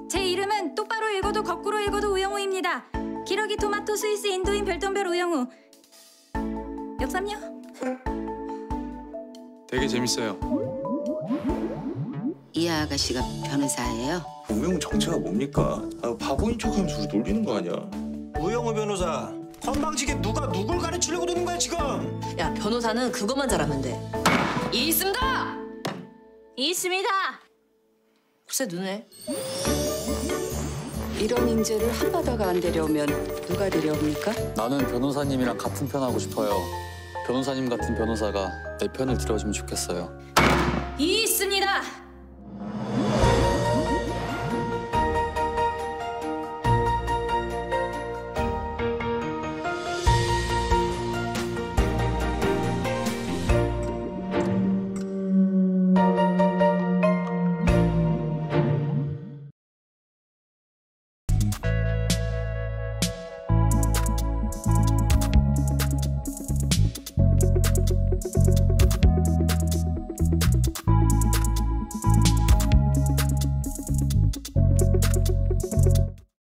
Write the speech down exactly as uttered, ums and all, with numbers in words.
제 이름은 똑바로 읽어도 거꾸로 읽어도 우영우입니다. 기러기 토마토 스위스 인도인 별똥별 우영우. 역삼요? 되게 재밌어요. 이 아가씨가 변호사예요? 우영우 정체가 뭡니까? 아, 바보인 척하면서 우리 놀리는 거 아니야? 우영우 변호사, 건방지게 누가 누굴 가르치려고 드는 거야 지금? 야, 변호사는 그것만 잘하면 돼. 이 있습니다! 이 있습니다. 글쎄 눈에. 이런 인재를 한 바다가 안 데려오면 누가 데려옵니까? 나는 변호사님이랑 같은 편 하고 싶어요. 변호사님 같은 변호사가 내 편을 들어주면 좋겠어요. 이 있습니다.